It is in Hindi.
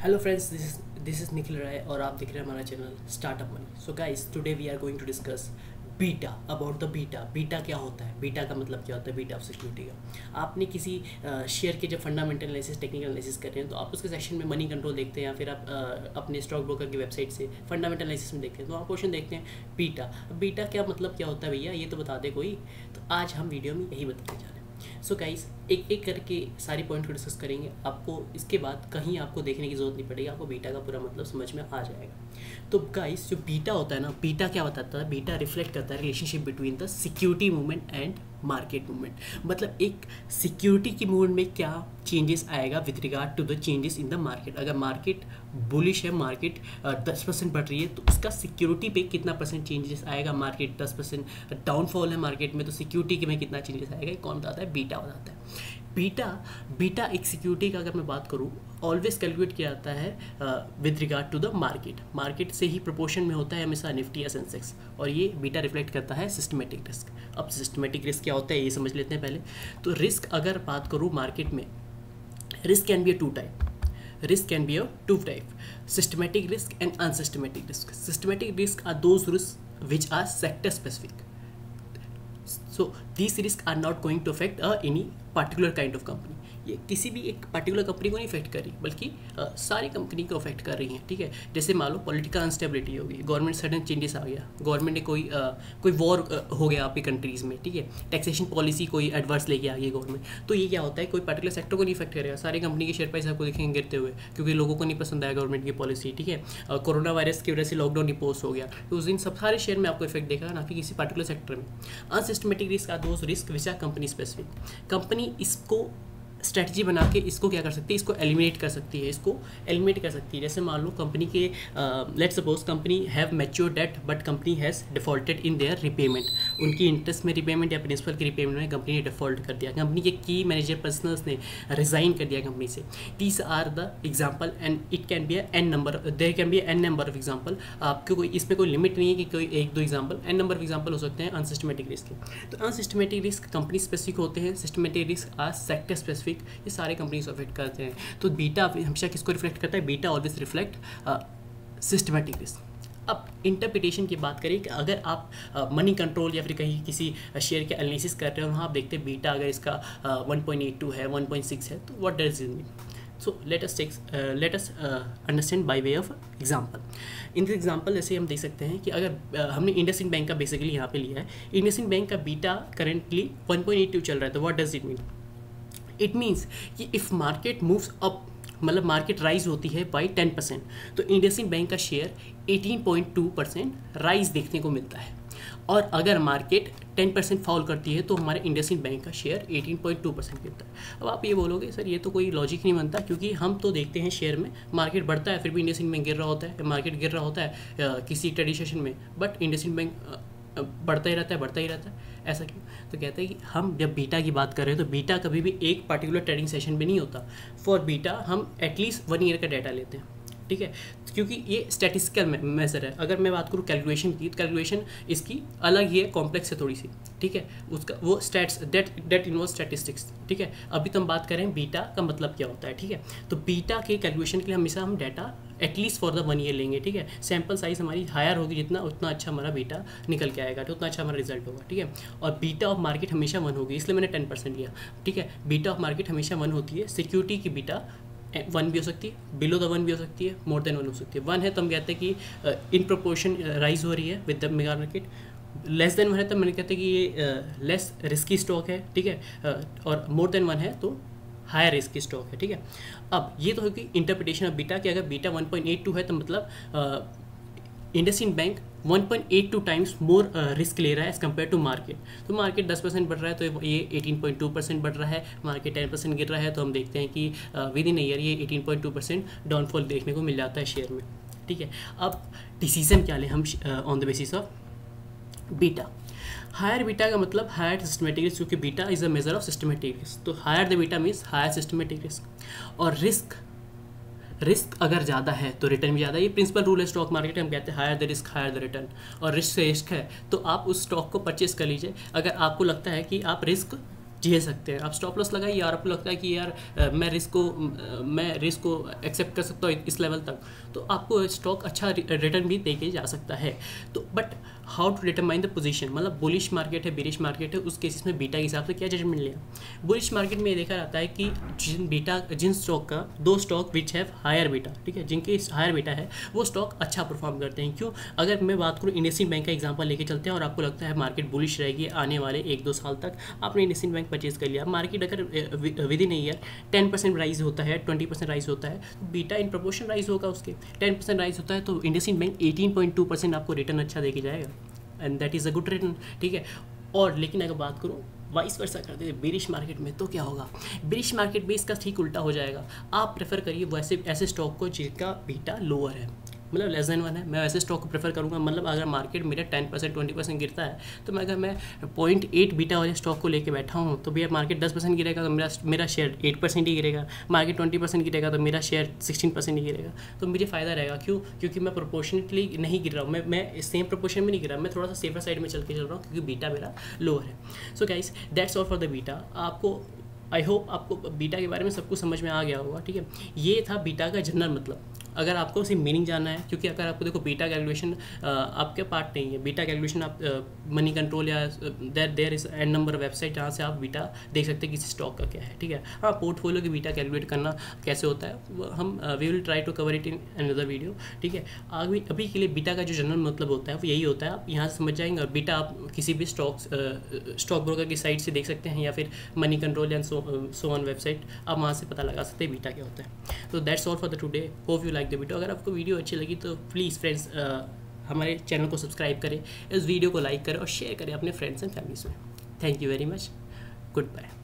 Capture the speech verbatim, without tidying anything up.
Hello friends, this is this is Nikhil Rai और आप देख रहे हैं हमारा channel startup money. So guys, today we are going to discuss beta about the beta. Beta क्या होता है, बीटा का मतलब क्या होता है, बीटा ऑफ सिक्योरिटी का। आपने किसी शेयर के जब फंडामेंटल एनालिसिस टेक्निकल एनालिसिस कर रहे हैं तो आप उसके सेक्शन में मनी कंट्रोल देखते हैं या फिर आप uh, अपने स्टॉक ब्रोकर की वेबसाइट से फंडामेंटल एनालिसिस में देखते हैं तो आप क्वेश्चन देखते हैं बीटा। बीटा क्या मतलब क्या होता है भैया, ये तो बता दे कोई। तो आज हम वीडियो में यही बताने जा रहे हैं। सो गाइस, एक एक करके सारी पॉइंट को डिस्कस करेंगे। आपको इसके बाद कहीं आपको देखने की जरूरत नहीं पड़ेगी, आपको बीटा का पूरा मतलब समझ में आ जाएगा। तो गाइस, जो बीटा होता है ना, बीटा क्या बताता है, बीटा रिफ्लेक्ट करता है relationship between the security movement and market movement. मतलब एक सिक्योरिटी की मूवमेंट में क्या चेंजेस आएगा with regard to the changes in the market. अगर मार्केट बुलिश है, मार्केट दस परसेंट बढ़ रही है तो उसका सिक्योरिटी पे कितना परसेंट चेंजेस आएगा। मार्केट दस परसेंट डाउनफॉल है मार्केट में तो सिक्योरिटी में कितना चेंजेस आएगा, ये कौन बताता है, बीटा बताता है। बीटा बीटा एक सिक्योरिटी का अगर मैं बात करूँ ऑलवेज कैलकुलेट किया जाता है with regard to the market. Market से ही प्रोपोर्शन में होता है हमेशा निफ्टी या सेंसेक्स, और ये बीटा रिफ्लेक्ट करता है सिस्टमेटिक रिस्क। अब सिस्टमेटिक रिस्क क्या होता है ये समझ लेते हैं पहले। तो रिस्क अगर बात करूँ मार्केट में, risk can be a two type risk can be a two type: systematic risk and unsystematic risk. Systematic risk are those risks which are sector specific, so these risks are not going to affect uh, any particular kind of company. ये किसी भी एक पर्टिकुलर कंपनी को नहीं इफेक्ट कर रही बल्कि आ, सारी कंपनी को इफेक्ट कर रही हैं। ठीक है, जैसे मान लो पॉलिटिकल अनस्टेबिलिटी हो गई, गवर्नमेंट सडन चेंजेस आ गया, गवर्नमेंट ने कोई आ, कोई वॉर हो गया आपकी कंट्रीज़ में। ठीक है, टैक्सेशन पॉलिसी कोई एडवर्स लेके आ गई गवर्नमेंट, तो ये क्या होता है, कोई पर्टिकुलर सेक्टर को नहीं इफेक्ट करेगा, सारी कंपनी के शेयर प्राइस आपको देखेंगे गिरते हुए क्योंकि लोगों को नहीं पसंद आया गवर्नमेंट की पॉलिसी। ठीक है, कोरोना वायरस की वजह से लॉकडाउन इम्पोज हो गया तो उस दिन सब सारे शेयर में आपको इफेक्ट देखेगा, ना कि किसी पर्टिकुलर सेक्टर में। Unsystematic risk are those risk which are company specific. Company इसको स्ट्रैटेजी बना के इसको क्या कर सकती है, इसको एलिमिनेट कर सकती है, इसको एलिमिनेट कर सकती है। जैसे मान लो कंपनी के let suppose company have mature date but company has defaulted in their repayment. उनकी इंटरेस्ट में रिपेमेंट या प्रिंसिपल की रिपेमेंट में कंपनी ने डिफॉल्ट कर दिया, कंपनी के की मैनेजर पर्सनल्स ने रिजाइन कर दिया कंपनी से। These are the example and it can be N number, there can be N number of example. आपको कोई इसमें कोई लिमिट नहीं है कि कोई एक दो example, N number of example हो सकते हैं अनसिस्टमेटिक रिस्क के। तो अनसिस्टमेटिक रिस्क कंपनी स्पेसिफिक होते हैं, systematic risk are sector specific, ये सारे कंपनीज अफेक्ट करते हैं। तो बीटा हमेशा किसको रिफ्लेक्ट करता है, beta always reflect systematic risk. अब इंटरप्रिटेशन की बात करें कि अगर आप मनी कंट्रोल या फिर कहीं किसी शेयर के एनालिसिस कर रहे हो वहाँ आप देखते हैं बीटा अगर इसका वन पॉइंट एट टू है, वन पॉइंट सिक्स है, तो what does it mean. So let us take let us understand by way of example. In this example जैसे हम देख सकते हैं कि अगर uh, हमने इंडसइंड बैंक का बेसिकली यहाँ पे लिया है, इंडसइंड बैंक का beta currently one point eight two चल रहा है, तो what does it mean. It means कि इफ़ मार्केट मूव्स अप, मतलब मार्केट राइज होती है बाई टेन परसेंट, तो इंडसइंड बैंक का share eighteen point two percent rise देखने को मिलता है। और अगर मार्केट टेन परसेंट फॉल करती है तो हमारे इंडसइंड बैंक का share eighteen point two percent गिरता है। अब आप ये बोलोगे सर ये तो कोई लॉजिक नहीं बनता, क्योंकि हम तो देखते हैं शेयर में मार्केट बढ़ता है फिर भी इंडसइंड बैंक गिर रहा होता है, मार्केट गिर रहा होता है किसी ट्रेडिंग सेशन में बट इंडसइंड बैंक बढ़ता ही रहता है बढ़ता ही रहता है। ऐसा क्यों? तो कहते हैं कि हम जब बीटा की बात कर रहे हैं तो बीटा कभी भी एक पर्टिकुलर ट्रेडिंग सेशन में नहीं होता। फॉर बीटा हम एटलीस्ट वन ईयर का डाटा लेते हैं। ठीक है, क्योंकि ये स्टैटिस्टिकल मेजर है। अगर मैं बात करूँ कैलकुलेशन की, तो कैलकुलेशन इसकी अलग ही है, कॉम्प्लेक्स है थोड़ी सी। ठीक है, उसका वो stats that that involve statistics. ठीक है, अभी तो हम बात करें बीटा का मतलब क्या होता है। ठीक है, तो बीटा के कैलकुलेशन के लिए हमेशा हम data at least for the one year लेंगे। ठीक है, सैम्पल साइज हमारी हायर होगी जितना, उतना अच्छा हमारा बीटा निकल के आएगा, तो उतना अच्छा हमारा रिजल्ट होगा। ठीक है, और बीटा ऑफ मार्केट हमेशा वन होगी, इसलिए मैंने टेन परसेंट लिया। ठीक है, बीटा ऑफ मार्केट हमेशा वन होती है। सिक्योरिटी की बीटा वन भी हो सकती है, बिलो द वन भी हो सकती है, मोर देन वन हो सकती है। वन है तो हम कहते हैं कि इन प्रोपोर्शन राइज हो रही है with the mega market. Less than one है तो मैंने कहते हैं कि ये लेस रिस्की स्टॉक है। ठीक है, uh, और मोर देन वन है तो हायर रिस्क की स्टॉक है। ठीक है, अब ये तो होगी इंटरप्रिटेशन ऑफ बीटा कि अगर beta one point eight two है तो मतलब IndusInd bank one point eight two times more risk ले रहा है एज कम्पेयर टू मार्केट। तो मार्केट टेन परसेंट बढ़ रहा है तो ये एटीन पॉइंट टू परसेंट बढ़ रहा है, मार्केट टेन परसेंट गिर रहा है तो हम देखते हैं कि विद इन ईयर ये eighteen point two percent downfall देखने को मिल जाता है शेयर में। ठीक है, अब डिसीजन क्या लें हम on the basis of beta. Higher beta का मतलब हायर सिस्टमेटिक रिस्क, क्योंकि beta is a measure of systematic risk. तो higher the beta means higher systematic risk. और रिस्क रिस्क अगर ज़्यादा है तो रिटर्न भी ज़्यादा। ये प्रिंसिपल रूल है स्टॉक मार्केट में, हम कहते हैं higher the risk higher the return. और रिस्क से रिस्क है तो आप उस स्टॉक को परचेस कर लीजिए। अगर आपको लगता है कि आप रिस्क झेल सकते हैं। आप स्टॉप लॉस लगाइए और आपको लगता है कि यार अ, मैं रिस्क को अ, मैं रिस्क को एक्सेप्ट कर सकता हूँ इस लेवल तक, तो आपको स्टॉक अच्छा रिटर्न भी दे के जा सकता है। तो but how to determine the position, मतलब बुलिश मार्केट है, बेरिश मार्केट है, उस केसेस में बीटा के हिसाब से क्या जजमेंट लिया। बुलिश मार्केट में ये देखा जाता है कि जिन बीटा जिन स्टॉक का दो stock which have higher beta, ठीक है, जिनके हायर बीटा है वो स्टॉक अच्छा परफॉर्म करते हैं। क्यों? अगर मैं बात करूँ इंडसइंड बैंक का एग्जांपल लेके चलते हैं और आपको लगता है मार्केट बुलिश रहेगी आने वाले एक दो साल तक, आपने इंडसइंड बैंक परचेज कर लिया, मार्केट अगर within year ten percent rise होता है, ट्वेंटी परसेंट राइज होता है, तो बीटा इन प्रपोर्शन राइज होगा उसके। टेन परसेंट राइज होता है तो IndusInd bank eighteen point two percent आपको रिटर्न अच्छा देके जाएगा, and that is a good return, ठीक है। और लेकिन अगर बात करूँ वाइस वर्सा करते थे बेरिश मार्केट में, तो क्या होगा? बेरिश मार्केट में इसका ठीक उल्टा हो जाएगा। आप प्रेफर करिए वैसे ऐसे स्टॉक को जिनका बीटा लोअर है, मतलब लेस देन वन है, मैं वैसे स्टॉक को प्रेफर करूँगा। मतलब अगर मार्केट मेरा टेन परसेंट ट्वेंटी परसेंट गिरता है तो मैं अगर मैं पॉइंट एट बीटा वाले स्टॉक को लेके बैठा हूँ तो भैया मार्केट दस परसेंट गिरेगा तो मेरा मेरा शेयर एट परसेंट ही गिरेगा, मार्केट ट्वेंटी परसेंट गिरेगा तो मेरा शेयर सिक्सटीन परसेंट ही गिरेगा, तो मुझे फ़ायदा रहेगा। क्यों? क्योंकि मैं प्रोपोर्शनेटली नहीं गिर रहा हूँ, मैं मैं सेम प्रोपोर्शन में नहीं गिर रहा, मैं थोड़ा सा सेफर साइड में चल के चल रहा हूँ क्योंकि बीटा मेरा लोअर है। So guys that's all for the beta. आपको आई होप आपको बीटा के बारे में सब कुछ समझ में आ गया होगा, ठीक है। ये था बीटा का जनरल मतलब। अगर आपको उसी मीनिंग जानना है, क्योंकि अगर आपको देखो बीटा कैलकुलेशन आपके पार्ट नहीं है, बीटा कैलकुलेशन आप मनी कंट्रोल या there there is an number website जहाँ से आप बीटा देख सकते हैं किसी स्टॉक का क्या है, ठीक है। हाँ, पोर्टफोलियो की बीटा कैलकुलेट करना कैसे होता है वो हम we will try to cover it in another video, ठीक है। अभी अभी के लिए बीटा का जो जनरल मतलब होता है वो यही होता है, आप यहाँ से समझ जाएंगे। और बीटा आप किसी भी स्टॉक स्टॉक ब्रोकर की साइट से देख सकते हैं या फिर मनी कंट्रोल या सो ऑन वेबसाइट, आप वहाँ से पता लगा सकते हैं बीटा क्या होता है। तो that's all for the today, hope you like the video. अगर आपको वीडियो अच्छी लगी तो प्लीज़ फ्रेंड्स हमारे चैनल को सब्सक्राइब करें, इस वीडियो को लाइक करें और शेयर करें अपने फ्रेंड्स एंड फैमिलीज में। Thank you very much, good bye.